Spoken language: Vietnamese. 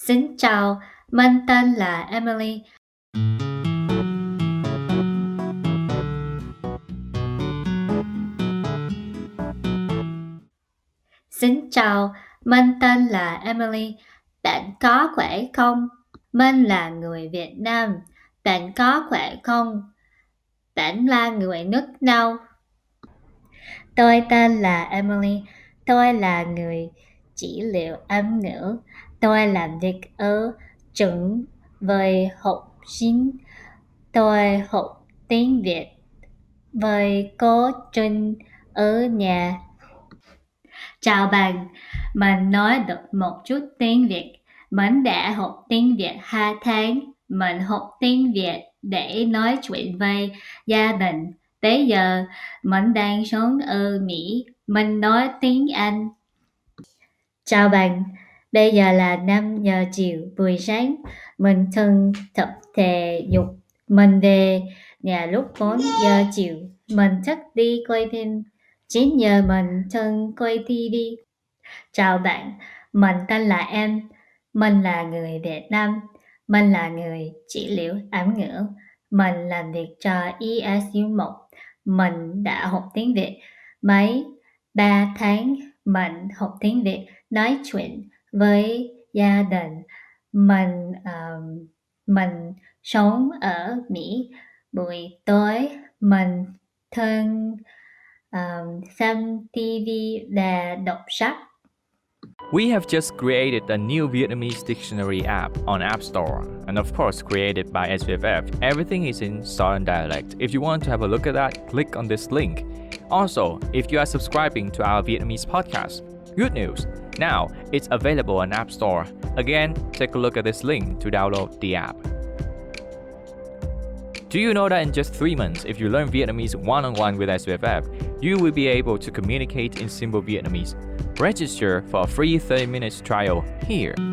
Xin chào, mình tên là Emily. Xin chào, mình tên là Emily. Bạn có khỏe không? Mình là người Việt Nam. Bạn có khỏe không? Bạn là người nước nào? Tôi tên là Emily. Tôi là người trị liệu âm ngữ. Tôi làm việc ở trường với học sinh. Tôi học tiếng Việt với cô Trinh ở nhà. Chào bạn, mình nói được một chút tiếng Việt. Mình đã học tiếng Việt 2 tháng. Mình học tiếng Việt để nói chuyện với gia đình. Bây giờ, mình đang sống ở Mỹ. Mình nói tiếng Anh. Chào bạn, bây giờ là 5 giờ chiều buổi sáng. Mình thường tập thể dục. Mình về nhà lúc 4 giờ chiều. Mình thích đi coi phim. 9 giờ mình thường coi TV. Chào bạn, mình tên là Em. Mình là người Việt Nam. Mình là người trị liệu ám ngữ. Mình làm việc cho ESU1. Mình đã học tiếng Việt mấy 3 tháng. Mình học tiếng Việt nói chuyện với gia đình. Mình sống ở Mỹ. Buổi tối mình thường xem TV và đọc sách. We have just created a new Vietnamese dictionary app on App Store, and of course created by SVFF. Everything is in Southern dialect. If you want to have a look at that, click on this link. Also, if you are subscribing to our Vietnamese podcast, good news! Now it's available on App Store. Again, take a look at this link to download the app. Do you know that in just 3 months, if you learn Vietnamese one-on-one with SVFF, you will be able to communicate in simple Vietnamese? Register for a free 30 minutes trial here.